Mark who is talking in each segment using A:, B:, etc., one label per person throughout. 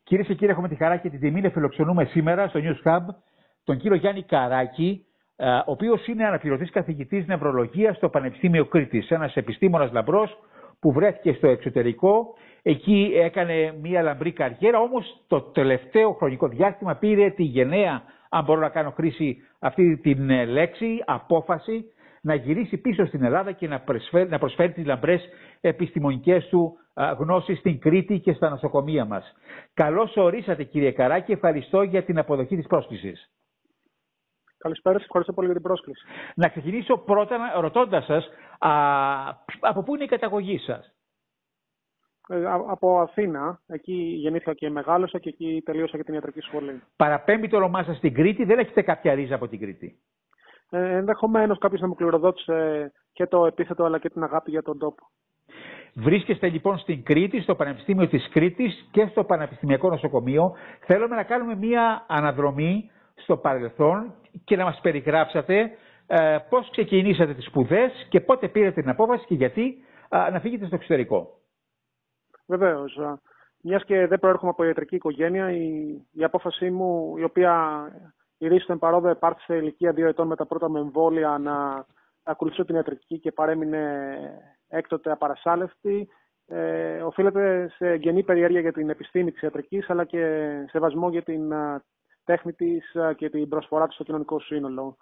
A: Κυρίες και κύριοι, έχουμε τη χαρά και την τιμή να φιλοξενούμε σήμερα στο News Hub τον κύριο Γιάννη Καράκη, ο οποίος είναι αναπληρωτής καθηγητής νευρολογίας στο Πανεπιστήμιο Κρήτης. Ένας επιστήμονας λαμπρός που βρέθηκε στο εξωτερικό. Εκεί έκανε μία λαμπρή καριέρα, όμως το τελευταίο χρονικό διάστημα πήρε τη γενναία, αν μπορώ να κάνω χρήση αυτή την λέξη, απόφαση να γυρίσει πίσω στην Ελλάδα και να προσφέρει τις λαμπρές επιστημονικές του γνώσεις στην Κρήτη και στα νοσοκομεία μας. Καλώς ορίσατε, κύριε Καράκη, ευχαριστώ για την αποδοχή της πρόσκλησης.
B: Καλησπέρα σας, ευχαριστώ πολύ για την πρόσκληση.
A: Να ξεκινήσω πρώτα ρωτώντας σας από πού είναι η καταγωγή σας.
B: Από Αθήνα, εκεί γεννήθηκα και μεγάλωσα και εκεί τελείωσα και την ιατρική σχολή.
A: Παραπέμπει το όνομά σας στην Κρήτη, δεν έχετε κάποια ρίζα από την Κρήτη?
B: Ενδεχομένως κάποιος να μου κληροδότησε και το επίθετο αλλά και την αγάπη για τον τόπο.
A: Βρίσκεστε λοιπόν στην Κρήτη, στο Πανεπιστήμιο της Κρήτης και στο Πανεπιστημιακό Νοσοκομείο. Θέλουμε να κάνουμε μία αναδρομή στο παρελθόν και να μας περιγράψετε πώς ξεκινήσατε τις σπουδές και πότε πήρατε την απόφαση και γιατί να φύγετε στο εξωτερικό.
B: Βεβαίως. Μιας και δεν προέρχομαι από ιατρική οικογένεια, η απόφασή μου, η οποία ηρίστον παρόδο επάρτη σε ηλικία 2 ετών με τα πρώτα μου εμβόλια να ακολουθήσω την ιατρική και παρέμεινε έκτοτε απαρασάλευτη, οφείλεται σε γενή περιέργεια για την επιστήμη της ιατρικής αλλά και σεβασμό για την τέχνη της και την προσφορά της στο κοινωνικό σύνολο.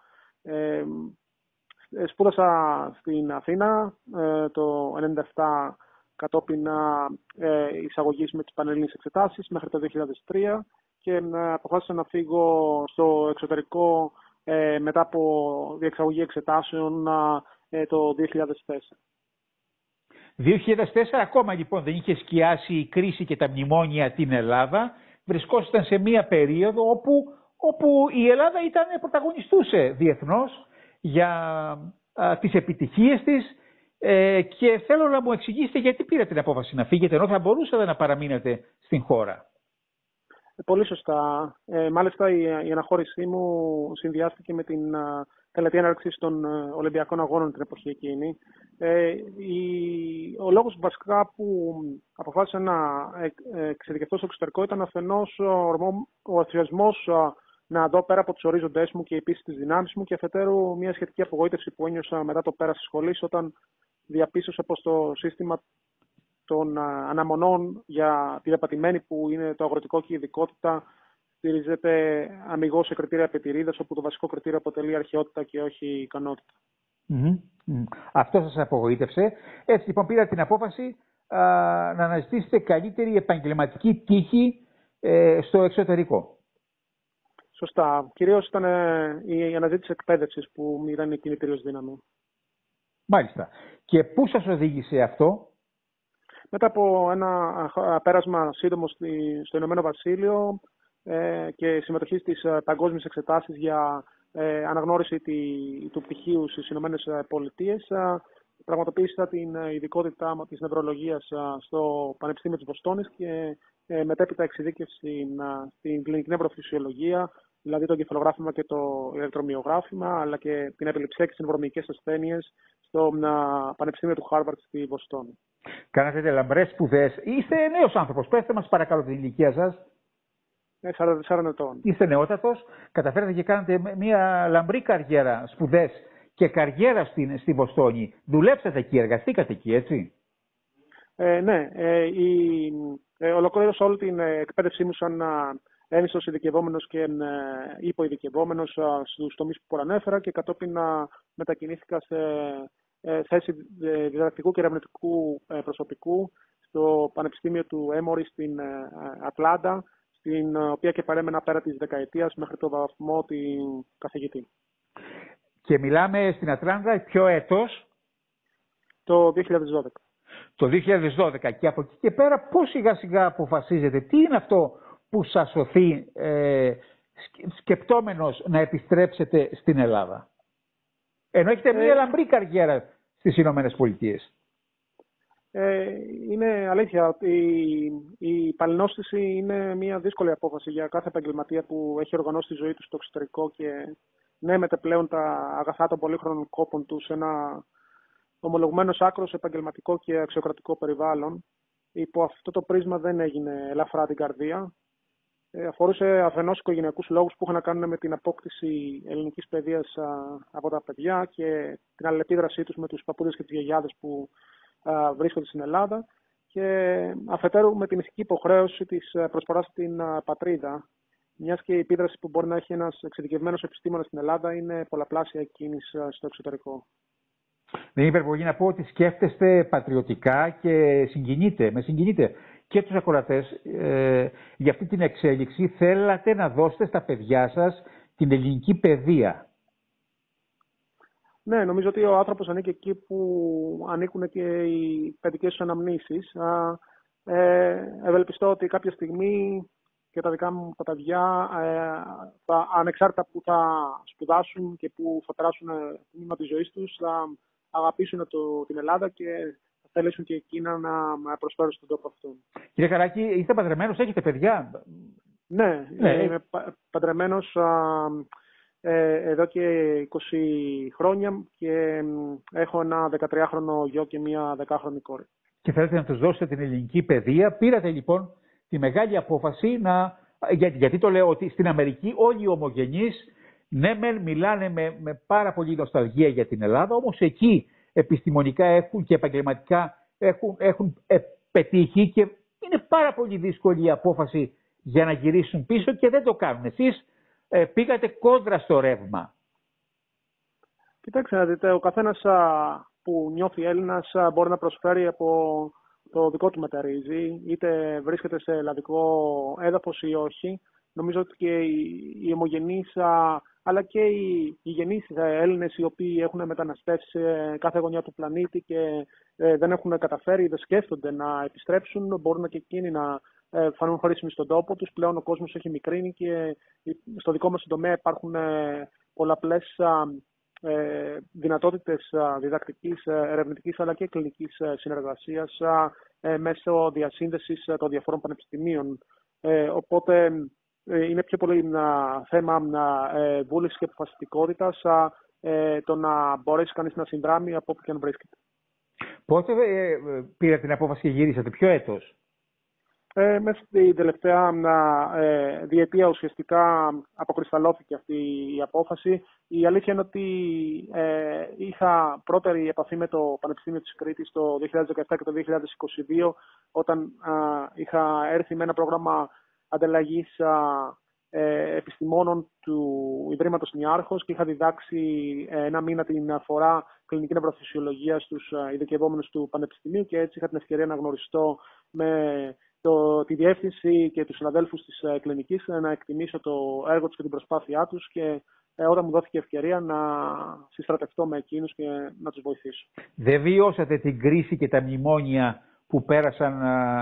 B: Σπούδασα στην Αθήνα το 1997 κατόπιν εισαγωγής με τις πανελλήνιες εξετάσεις μέχρι το 2003 και αποφάσισα να φύγω στο εξωτερικό μετά από διεξαγωγή εξετάσεων το 2004.
A: 2004 ακόμα λοιπόν δεν είχε σκιάσει η κρίση και τα μνημόνια την Ελλάδα. Βρισκόσασταν σε μία περίοδο όπου η Ελλάδα πρωταγωνιστούσε διεθνώς για τις επιτυχίες της και θέλω να μου εξηγήσετε γιατί πήρατε την απόφαση να φύγετε ενώ θα μπορούσατε να παραμείνετε στην χώρα.
B: Πολύ σωστά. Μάλιστα η αναχώρησή μου συνδυάστηκε με την τελετή έναρξη των Ολυμπιακών Αγώνων την εποχή εκείνη. Ο λόγος βασικά που αποφάσισα να εξειδικευτώ στο εξωτερικό ήταν αφενός ο ενθουσιασμός να δω πέρα από τους ορίζοντές μου και η πίστη της δυνάμεις μου και αφετέρου μια σχετική απογοήτευση που ένιωσα μετά το πέρας της σχολής όταν διαπίστωσα πως το σύστημα των αναμονών για τη δαπατημένη που είναι το αγροτικό και η ειδικότητα στηρίζεται αμιγώς σε κριτήρια πετηρίδας, όπου το βασικό κριτήριο αποτελεί αρχαιότητα και όχι ικανότητα.
A: Αυτό σας απογοήτευσε. Έτσι λοιπόν πήρα την απόφαση να αναζητήσετε καλύτερη επαγγελματική τύχη στο εξωτερικό.
B: Σωστά. Κυρίως ήταν η αναζήτηση εκπαίδευσης που ήταν η κινητήριος δύναμη.
A: Μάλιστα. Και πού σας οδήγησε αυτό?
B: Μετά από ένα πέρασμα σύντομο στο Ηνωμένο Βασίλειο και συμμετοχή στις παγκόσμιες εξετάσεις για αναγνώριση του πτυχίου στις Ηνωμένες Πολιτείες, πραγματοποίησα την ειδικότητα της νευρολογίας στο Πανεπιστήμιο της Βοστόνης και μετέπειτα εξειδίκευση στην κλινική νευροφυσιολογία, δηλαδή το εγκεφαλογράφημα και το ηλεκτρομυογράφημα, αλλά και την επιληψία και τις νευρομυϊκές ασθένειες στο Πανεπιστήμιο του Χάρβαρντ στη Βοστόνη.
A: Κάνατε λαμπρές σπουδές. Είστε νέος άνθρωπος. Πέστε μας παρακαλώ την ηλικία σας.
B: 44 ετών.
A: Είστε νεότατος. Καταφέρατε και κάνατε μια λαμπρή καριέρα, σπουδές και καριέρα στη Βοστόνη. Δουλέψατε εκεί, εργαστήκατε εκεί, έτσι?
B: Ναι. Ολοκλήρωσα όλη την εκπαίδευσή μου σαν ένιστος ειδικευόμενος και υποειδικευόμενος στους τομείς που προανέφερα και κατόπιν μετακινήθηκα σε θέση διδακτικού και ερευνητικού προσωπικού στο Πανεπιστήμιο του Έμορι στην Ατλάντα, στην οποία και παρέμενα πέρα της δεκαετίας μέχρι το βαθμό την καθηγητή.
A: Και μιλάμε στην Ατλάντα ποιο έτος?
B: Το 2012.
A: Το 2012. Και από εκεί και πέρα πώς σιγά σιγά αποφασίζετε, τι είναι αυτό που σας σωθεί σκεπτόμενος να επιστρέψετε στην Ελλάδα? Ενώ έχετε μια λαμπρή καριέρα στις Ηνωμένες Πολιτείες.
B: Είναι αλήθεια ότι η παλινόστηση είναι μια δύσκολη απόφαση για κάθε επαγγελματία που έχει οργανώσει τη ζωή του στο εξωτερικό και ναι, μετεπλέον τα αγαθά των πολύχρονων κόπων του σε ένα ομολογουμένως άκρος επαγγελματικό και αξιοκρατικό περιβάλλον. Υπό αυτό το πρίσμα δεν έγινε ελαφρά την καρδία. Αφορούσε αφενός οικογενειακούς λόγους που είχαν να κάνουν με την απόκτηση ελληνικής παιδείας από τα παιδιά και την αλληλεπίδρασή τους με τους παππούδες και τις γιαγιάδες που βρίσκονται στην Ελλάδα, και αφετέρου με την ηθική υποχρέωση της προσφοράς στην πατρίδα, μιας και η επίδραση που μπορεί να έχει ένας εξειδικευμένος επιστήμονας στην Ελλάδα είναι πολλαπλάσια εκείνης στο εξωτερικό.
A: Δεν είναι υπερβολή να πω ότι σκέφτεστε πατριωτικά και με συγκινείτε και τους ακροατές για αυτή την εξέλιξη. Θέλατε να δώσετε στα παιδιά σας την ελληνική παιδεία.
B: Ναι, νομίζω ότι ο άνθρωπος ανήκει εκεί που ανήκουν και οι παιδικές του αναμνήσεις. Ευελπιστώ ότι κάποια στιγμή και τα δικά μου τα παιδιά, ανεξάρτητα που θα σπουδάσουν και που θα περάσουν το τμήμα της ζωής τους, θα αγαπήσουν την Ελλάδα και θα θέλησουν και εκείνα να προσφέρουν στον τόπο αυτόν.
A: Κύριε Καράκη, είστε παντρεμένος, έχετε παιδιά?
B: Ναι, είμαι παντρεμένος εδώ και 20 χρόνια και έχω ένα 13χρονο γιο και μία 10χρονη κόρη.
A: Και θέλετε να τους δώσετε την ελληνική παιδεία. Πήρατε λοιπόν τη μεγάλη απόφαση γιατί το λέω ότι στην Αμερική όλοι οι ομογενείς ναι μεν μιλάνε με πάρα πολύ νοσταλγία για την Ελλάδα, όμως εκεί επιστημονικά έχουν και επαγγελματικά έχουν πετύχει και είναι πάρα πολύ δύσκολη η απόφαση για να γυρίσουν πίσω και δεν το κάνουν. Εσείς πήγατε κόντρα στο ρεύμα.
B: Κοιτάξτε να δείτε, ο καθένας που νιώθει Έλληνας μπορεί να προσφέρει από το δικό του μεταρρύζι, είτε βρίσκεται σε ελλαδικό έδαφος ή όχι. Νομίζω ότι και οι ομογενείς αλλά και οι γενείς Έλληνες οι οποίοι έχουν μεταναστεύσει σε κάθε γωνιά του πλανήτη και δεν έχουν καταφέρει, δεν σκέφτονται να επιστρέψουν, μπορούν και εκείνοι να φανούν χρήσιμοι στον τόπο τους. Πλέον ο κόσμος έχει μικρύνει και στο δικό μας τομέα υπάρχουν πολλαπλές δυνατότητες διδακτικής, ερευνητικής αλλά και κλινικής συνεργασίας μέσω διασύνδεσης των διαφόρων πανεπιστημίων. Οπότε είναι πιο πολύ θέμα βούλησης και αποφασιστικότητας το να μπορέσει κανείς να συνδράμει από όπου και αν βρίσκεται.
A: Πότε πήρατε την απόφαση και γυρίσατε, ποιο έτος?
B: Μέσα στην τελευταία διετία ουσιαστικά αποκρισταλώθηκε αυτή η απόφαση. Η αλήθεια είναι ότι είχα πρώτερη επαφή με το Πανεπιστήμιο της Κρήτης το 2017 και το 2022, όταν είχα έρθει με ένα πρόγραμμα ανταλλαγής επιστημόνων του Ιδρύματος Νιάρχος και είχα διδάξει ένα μήνα την φορά κλινική νευροφυσιολογία στους ειδικευόμενους του Πανεπιστημίου και έτσι είχα την ευκαιρία να γνωριστώ με τη διεύθυνση και τους συναδέλφους της κλινικής, να εκτιμήσω το έργο τους και την προσπάθειά τους και όταν μου δόθηκε ευκαιρία να συστρατευτώ με εκείνους και να τους βοηθήσω.
A: Δεν βιώσατε την κρίση και τα μνημόνια που πέρασαν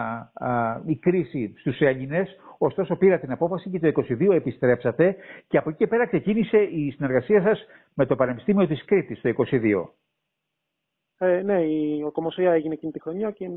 A: η κρίση στους Έλληνες, ωστόσο πήρατε την απόφαση και το 2022 επιστρέψατε και από εκεί και πέρα ξεκίνησε η συνεργασία σας με το Πανεπιστήμιο της Κρήτης το 2022.
B: Ναι, η ορκομοσία έγινε εκείνη τη χρονιά και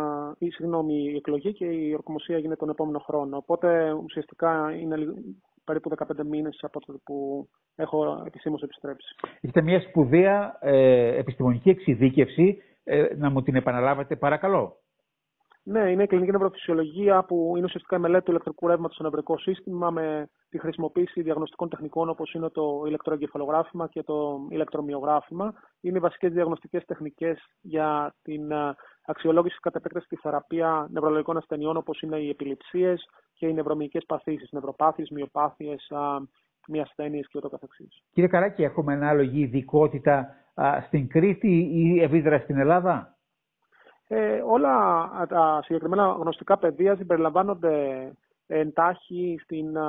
B: η εκλογή και η ορκομοσία έγινε τον επόμενο χρόνο. Οπότε ουσιαστικά είναι περίπου 15 μήνες από τότε που έχω επισήμως επιστρέψει. Έχετε
A: μια σπουδαία επιστημονική εξειδίκευση, να μου την επαναλάβετε παρακαλώ.
B: Ναι, είναι η κλινική νευροφυσιολογία που είναι ουσιαστικά η μελέτη του ηλεκτρικού ρεύματος στο νευρικό σύστημα με τη χρησιμοποίηση διαγνωστικών τεχνικών όπως είναι το ηλεκτροεγκεφαλογράφημα και το ηλεκτρομυογράφημα. Είναι οι βασικές διαγνωστικές τεχνικές για την αξιολόγηση κατ' επέκταση τη θεραπεία νευρολογικών ασθενειών όπως είναι οι επιληψίες και οι νευρομυϊκές παθήσεις, νευροπάθειες, μυοπάθειες, μη ασθένειες και ούτω καθεξής.
A: Κύριε Καράκη, έχουμε ανάλογη ειδικότητα στην Κρήτη ή ευρύτερα στην Ελλάδα?
B: Όλα τα συγκεκριμένα γνωστικά πεδία συμπεριλαμβάνονται εντάχει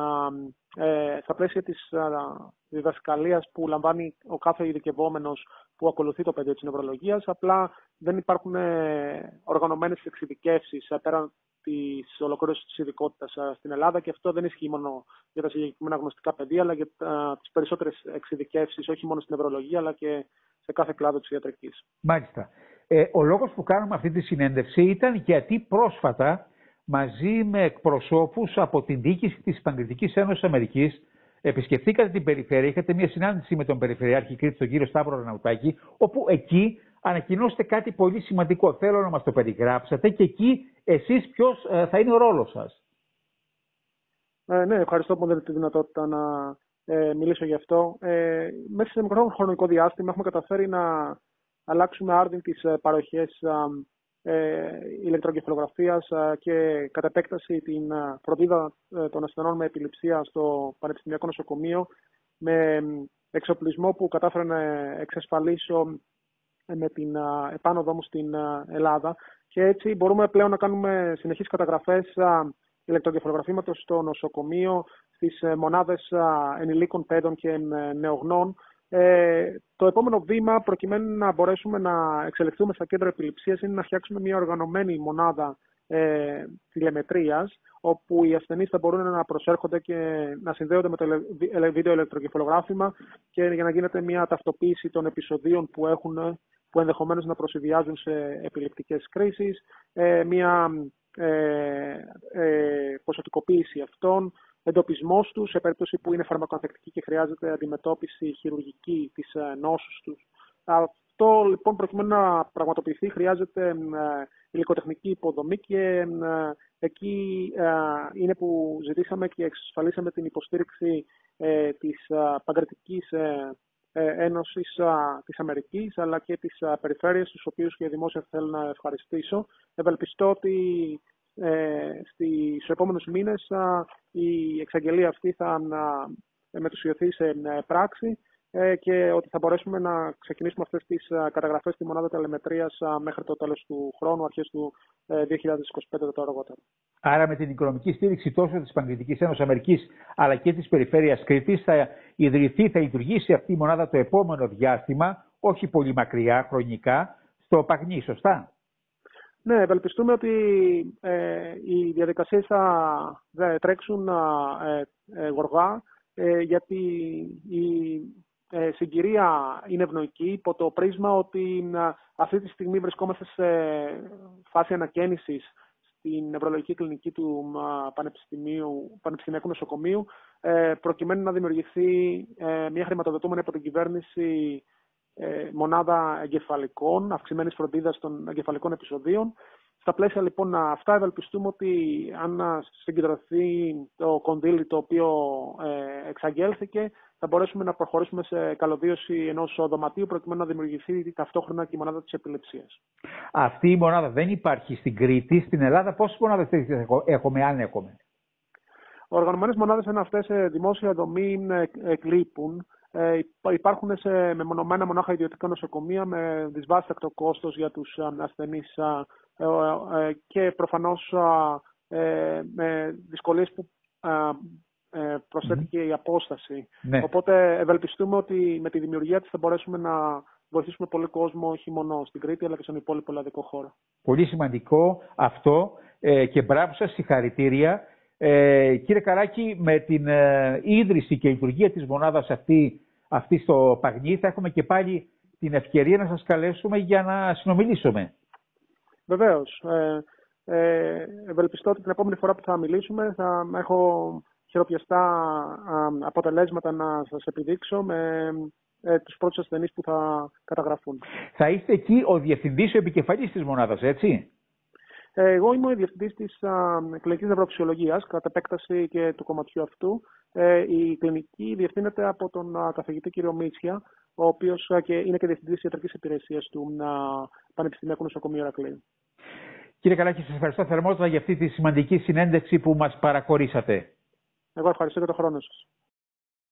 B: στα πλαίσια της διδασκαλίας που λαμβάνει ο κάθε ειδικευόμενος που ακολουθεί το πεδίο της νευρολογίας. Απλά δεν υπάρχουν οργανωμένες εξειδικεύσεις πέραν της ολοκλήρωσης της ειδικότητας στην Ελλάδα και αυτό δεν ισχύει μόνο για τα συγκεκριμένα γνωστικά πεδία, αλλά για τις περισσότερες εξειδικεύσεις, όχι μόνο στην νευρολογία, αλλά και σε κάθε κλάδο της ιατρικής.
A: Μάλιστα. Ο λόγος που κάνουμε αυτή τη συνέντευξη ήταν γιατί πρόσφατα μαζί με εκπροσώπους από την διοίκηση της Παγκριτικής Ένωσης Αμερικής επισκεφθήκατε την περιφέρεια, είχατε μια συνάντηση με τον Περιφερειάρχη Κρήτης, τον κύριο Σταύρο Ραναουτάκη, όπου εκεί ανακοινώσετε κάτι πολύ σημαντικό. Θέλω να μας το περιγράψετε και εκεί εσείς ποιος θα είναι ο ρόλος σας.
B: Ναι, ευχαριστώ που μου δίνετε τη δυνατότητα να μιλήσω γι' αυτό. Μέσα σε μικρό χρονικό διάστημα έχουμε καταφέρει να αλλάξουμε άρδιν τις παροχές ηλεκτροεγκεφαλογραφίας και κατ' επέκταση την φροντίδα των ασθενών με επιληψία στο Πανεπιστημιακό Νοσοκομείο με εξοπλισμό που κατάφερα να εξασφαλίσω με την επάνωδό μου στην Ελλάδα και έτσι μπορούμε πλέον να κάνουμε συνεχείς καταγραφές ηλεκτροεγκεφαλογραφήματος στο νοσοκομείο, στις μονάδες ενηλίκων παιδών και νεογνών. Το επόμενο βήμα προκειμένου να μπορέσουμε να εξελιχθούμε στα κέντρα επιληψίας είναι να φτιάξουμε μια οργανωμένη μονάδα τηλεμετρίας, όπου οι ασθενείς θα μπορούν να προσέρχονται και να συνδέονται με το βίντεο ηλεκτροεγκεφαλογράφημα και για να γίνεται μια ταυτοποίηση των επεισοδίων που ενδεχομένως να προσηδιάζουν σε επιληπτικές κρίσεις, μια ποσοτικοποίηση αυτών, εντοπισμός τους σε περίπτωση που είναι φαρμακοανθεκτικοί και χρειάζεται αντιμετώπιση χειρουργική της νόσους τους. Αυτό λοιπόν προκειμένου να πραγματοποιηθεί χρειάζεται υλικοτεχνική υποδομή και εκεί είναι που ζητήσαμε και εξασφαλίσαμε την υποστήριξη της Παγκρατικής Ένωσης της Αμερικής αλλά και της περιφέρειας, τους οποίους και δημόσια θέλω να ευχαριστήσω. Ευελπιστώ ότι στους επόμενους μήνες η εξαγγελία αυτή θα μετουσιωθεί σε πράξη και ότι θα μπορέσουμε να ξεκινήσουμε αυτές τις καταγραφές στη μονάδα τελεμετρίας μέχρι το τέλος του χρόνου, αρχές του 2025 το αργότερο.
A: Άρα με την οικονομική στήριξη τόσο της Παγκρατικής Ένωσης Αμερικής αλλά και της περιφέρειας Κρήτης θα ιδρυθεί, θα λειτουργήσει αυτή η μονάδα το επόμενο διάστημα, όχι πολύ μακριά χρονικά, στο Παγνί, σωστά?
B: Ναι, ευελπιστούμε ότι οι διαδικασίες θα τρέξουν γοργά, γιατί η συγκυρία είναι ευνοϊκή υπό το πρίσμα ότι αυτή τη στιγμή βρισκόμαστε σε φάση ανακαίνησης στην νευρολογική κλινική του Πανεπιστημιακού Νοσοκομείου, προκειμένου να δημιουργηθεί μια χρηματοδοτούμενη από την κυβέρνηση μονάδα εγκεφαλικών, αυξημένης φροντίδας των εγκεφαλικών επεισοδίων. Στα πλαίσια λοιπόν αυτά ευελπιστούμε ότι αν συγκεντρωθεί το κονδύλι το οποίο εξαγγέλθηκε, θα μπορέσουμε να προχωρήσουμε σε καλωδίωση ενός δωματίου προκειμένου να δημιουργηθεί ταυτόχρονα και η μονάδα της επιληψίας.
A: Αυτή η μονάδα δεν υπάρχει στην Κρήτη. Στην Ελλάδα πόσες μονάδες έχουμε, αν έχουμε?
B: Οργανωμένες μονάδες είναι αυτές σε δημόσια δομή εκλείπουν. Υπάρχουν σε μεμονωμένα μονάχα ιδιωτικά νοσοκομεία με δυσβάστακτο κόστος για τους ασθενείς και προφανώς με δυσκολίες που προσθέτει και η απόσταση. Ναι. Οπότε ευελπιστούμε ότι με τη δημιουργία της θα μπορέσουμε να βοηθήσουμε πολύ κόσμο, όχι μόνο στην Κρήτη αλλά και στον υπόλοιπο ελλαδικό χώρο. Πολύ
A: σημαντικό αυτό και μπράβο σας, συγχαρητήρια. Κύριε Καράκη, με την ίδρυση και λειτουργία της μονάδας αυτή στο Παγνί θα έχουμε και πάλι την ευκαιρία να σας καλέσουμε για να συνομιλήσουμε.
B: Βεβαίως. Ευελπιστώ ότι την επόμενη φορά που θα μιλήσουμε θα έχω χειροπιαστά αποτελέσματα να σας επιδείξω με τους πρώτους ασθενείς που θα καταγραφούν.
A: Θα είστε εκεί ο διευθυντής, ο επικεφαλής της μονάδας, έτσι?
B: Εγώ είμαι ο διευθυντής της κλινικής νευροφυσιολογίας, κατά επέκταση και του κομματιού αυτού. Η κλινική διευθύνεται από τον καθηγητή κ. Μίτσια, ο οποίος και είναι και διευθυντής της ιατρικής υπηρεσίας του Πανεπιστημιακού Νοσοκομείου Ηρακλείου.
A: Κύριε Καλάκη, σας ευχαριστώ θερμότατα για αυτή τη σημαντική συνέντευξη που μας παραχωρήσατε.
B: Εγώ ευχαριστώ για τον χρόνο σας.